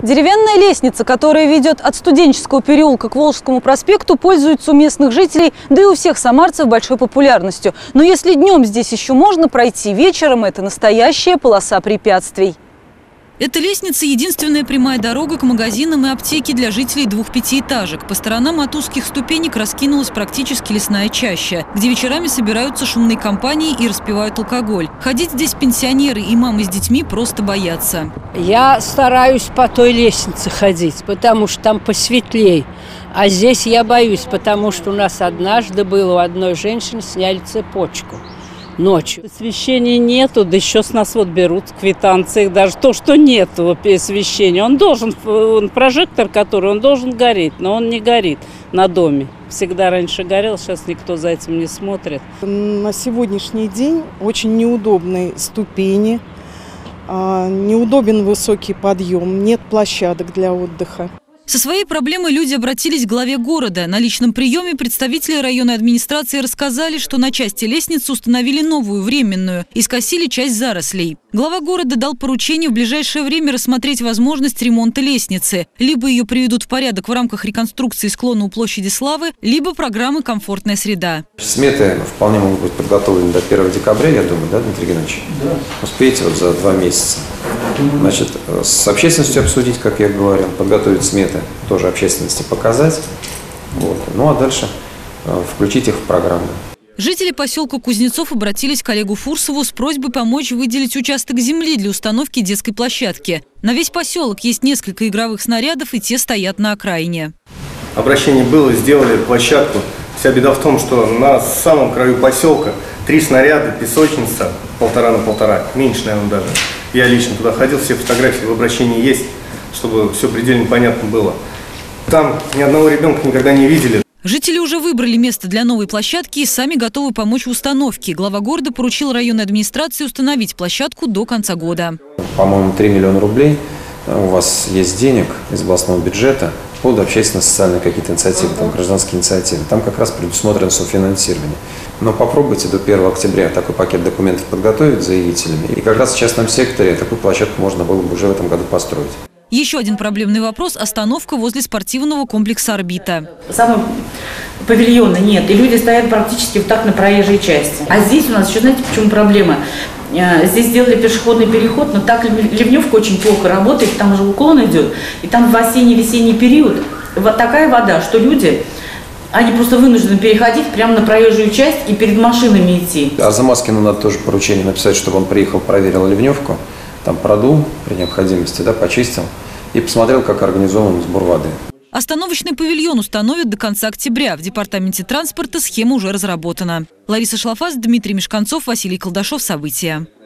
Деревянная лестница, которая ведет от Студенческого переулка к Волжскому проспекту, пользуется у местных жителей, да и у всех самарцев большой популярностью. Но если днем здесь еще можно пройти, вечером это настоящая полоса препятствий. Эта лестница – единственная прямая дорога к магазинам и аптеке для жителей двух пятиэтажек. По сторонам от узких ступенек раскинулась практически лесная чаща, где вечерами собираются шумные компании и распивают алкоголь. Ходить здесь пенсионеры и мамы с детьми просто боятся. Я стараюсь по той лестнице ходить, потому что там посветлей. А здесь я боюсь, потому что у нас однажды было, у одной женщины сняли цепочку. Ночью. Освещения нету, да еще с нас вот берут в квитанциях даже то, что нету освещения. Он прожектор, который, он должен гореть, но он не горит на доме. Всегда раньше горел, сейчас никто за этим не смотрит. На сегодняшний день очень неудобные ступени, неудобен высокий подъем, нет площадок для отдыха. Со своей проблемой люди обратились к главе города. На личном приеме представители районной администрации рассказали, что на части лестницы установили новую временную и скосили часть зарослей. Глава города дал поручение в ближайшее время рассмотреть возможность ремонта лестницы. Либо ее приведут в порядок в рамках реконструкции склона у площади Славы, либо программы «Комфортная среда». Сметы вполне могут быть подготовлены до 1 декабря, я думаю, да, Дмитрий Геннадьевич? Да. Успеете вот за 2 месяца. Значит, с общественностью обсудить, как я говорил, подготовить сметы, тоже общественности показать. Вот. Ну а дальше включить их в программу. Жители поселка Кузнецов обратились к Олегу Фурсову с просьбой помочь выделить участок земли для установки детской площадки. На весь поселок есть несколько игровых снарядов, и те стоят на окраине. Обращение было, сделали площадку. Вся беда в том, что на самом краю поселка 3 снаряда, песочница 1,5 на 1,5, меньше, наверное, даже. Я лично туда ходил, все фотографии в обращении есть, чтобы все предельно понятно было. Там ни одного ребенка никогда не видели. Жители уже выбрали место для новой площадки и сами готовы помочь в установке. Глава города поручил районной администрации установить площадку до конца года. По-моему, 3 миллиона рублей у вас есть денег из областного бюджета под общественно-социальные какие-то инициативы, там, гражданские инициативы. Там как раз предусмотрено софинансирование. Но попробуйте до 1 октября такой пакет документов подготовить заявителями. И как раз в частном секторе такую площадку можно было бы уже в этом году построить. Еще один проблемный вопрос – остановка возле спортивного комплекса «Орбита». Самого павильона нет, и люди стоят практически вот так на проезжей части. А здесь у нас еще, знаете, почему проблема? Здесь сделали пешеходный переход, но так ливневка очень плохо работает, там уже уклон идет, и там в осенне-весенний период вот такая вода, что люди, они просто вынуждены переходить прямо на проезжую часть и перед машинами идти. Арзамаскину надо тоже поручение написать, чтобы он приехал, проверил ливневку, там продул при необходимости, да, почистил и посмотрел, как организован сбор воды. Остановочный павильон установят до конца октября. В департаменте транспорта схема уже разработана. Лариса Шлафас, Дмитрий Мешканцов, Василий Колдашов. События.